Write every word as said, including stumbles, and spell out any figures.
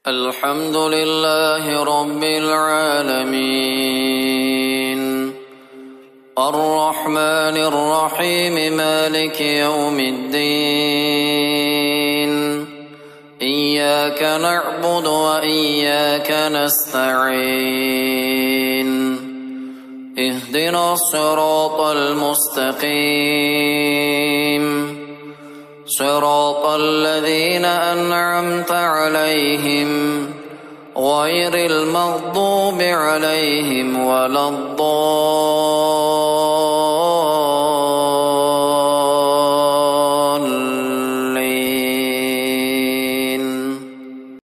الحمد لله رب العالمين الرحمن الرحيم مالك يوم الدين إياك نعبد وإياك نستعين اهدنا الصراط المستقيم صراط الذين أنعمت عليهم غير المغضوب عليهم ولا الضالين